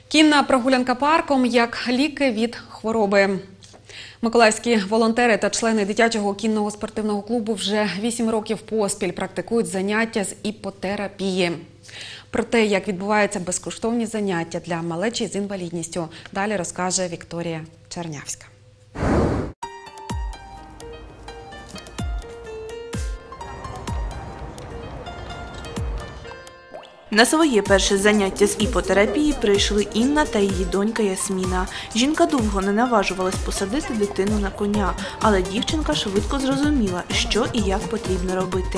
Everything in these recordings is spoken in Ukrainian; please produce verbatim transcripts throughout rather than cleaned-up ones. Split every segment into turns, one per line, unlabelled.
Кінна прогулянка парком як ліки від хвороби. Миколаївські волонтери та члени дитячого кінного спортивного клубу вже вісім років поспіль практикують заняття з іпотерапії. Про те, як відбуваються безкоштовні заняття для малечі з інвалідністю, далі розкаже Вікторія Чернявська.
На своє перше заняття з іпотерапії прийшли Інна та її донька Ясміна. Жінка довго не наважувалась посадити дитину на коня, але дівчинка швидко зрозуміла, що і як потрібно робити.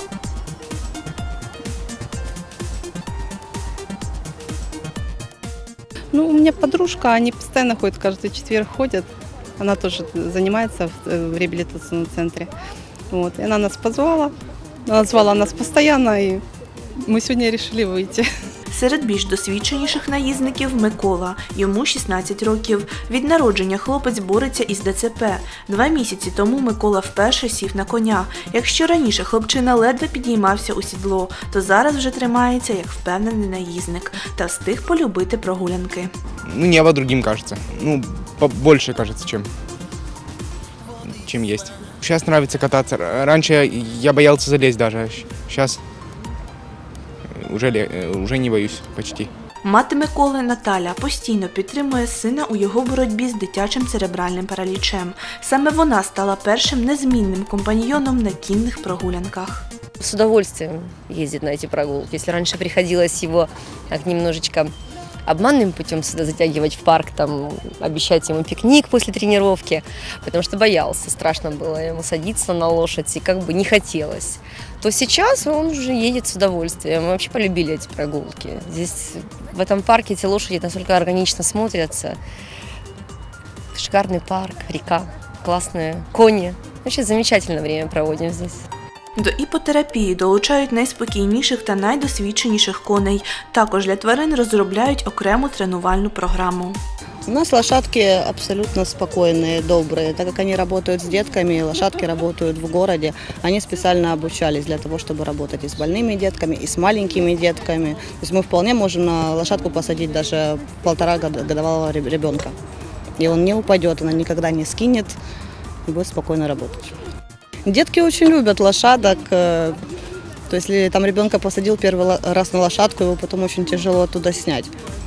Ну, у меня подружка, они постоянно ходят, каждый четверг ходят. Она тоже занимается в реабилитационном центре. Вот. И она нас позвала, она звала нас постоянно, и мы сегодня решили выйти.
Серед більш досвідченіших наїзників – Микола. Йому шістнадцять років. Від народження хлопець бореться із ДЦП. Два місяці тому Микола вперше сів на коня. Якщо раніше хлопчина ледве підіймався у сідло, то зараз вже тримається як впевнений наїзник та встиг полюбити прогулянки.
Ну, небо другим кажется. Ну, побольше кажется, чем, чем есть. Сейчас нравится кататься. Раньше я боялся залезть даже. Сейчас уже, уже не боюсь почти.
Мати Миколи Наталя постійно підтримує сина у його боротьбі з дитячим церебральним паралічем. Саме вона стала першим незмінним компаньйоном на кінних прогулянках.
С удовольствием ездит на эти прогулки. Если раньше приходилось его так немножечко обманным путем сюда затягивать в парк, там, обещать ему пикник после тренировки, потому что боялся, страшно было ему садиться на лошадь, и как бы не хотелось, то сейчас он уже едет с удовольствием. Мы вообще полюбили эти прогулки. Здесь, в этом парке, эти лошади настолько органично смотрятся. Шикарный парк, река, классные кони. Вообще замечательное время проводим здесь.
До іпотерапії долучають найспокійніших та найдосвідченіших коней. Також для тварин розробляють окрему тренувальну програму.
У нас лошадки абсолютно спокойные, добрые. Так как они работают с детками, лошадки работают в городе, они специально обучались для того, чтобы работать и с больными детками, и с маленькими детками. То есть мы вполне можем на лошадку посадить даже полторагодовалого ребенка. И он не упадет, она никогда не скинет и будет спокойно работать. Детки очень любят лошадок. То есть, если там ребенка посадил первый раз на лошадку, его потом очень тяжело оттуда снять.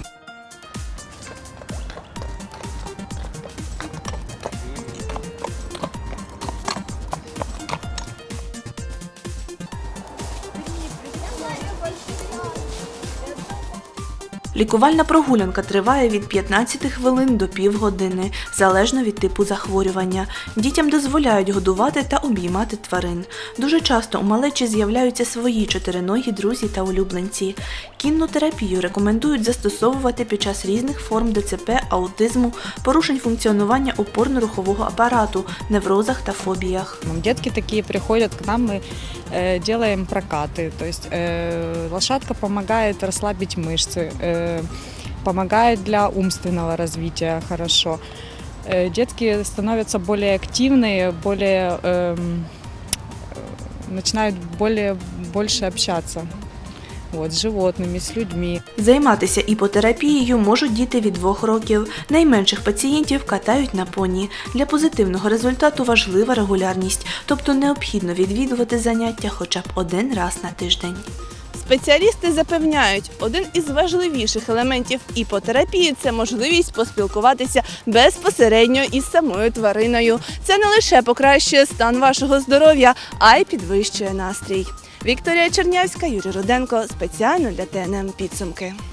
Лікувальна прогулянка триває від п'ятнадцяти хвилин до півгодини, залежно від типу захворювання. Дітям дозволяють годувати та обіймати тварин. Дуже часто у малечі з'являються свої чотириногі друзі та улюбленці. Кінну терапію рекомендують застосовувати під час різних форм ДЦП, аутизму, порушень функціонування опорно-рухового апарату, неврозах та фобіях.
Детки такие приходят к нам, мы э, делаем прокаты, то есть э, лошадка помогает расслабить мышцы, э, помогает для умственного развития хорошо. Э, детки становятся более активные, более, э, начинают более, больше общаться. От, з животними, з людьми.
Займатися іпотерапією можуть діти від двох років. Найменших пацієнтів катають на поні. Для позитивного результату важлива регулярність, тобто необхідно відвідувати заняття хоча б один раз на тиждень.
Спеціалісти запевняють, один із важливіших елементів іпотерапії – це можливість поспілкуватися безпосередньо із самою твариною. Це не лише покращує стан вашого здоров'я, а й підвищує настрій. Вікторія Чернявська, Юрій Руденко. Спеціально для Т Н М «Підсумки».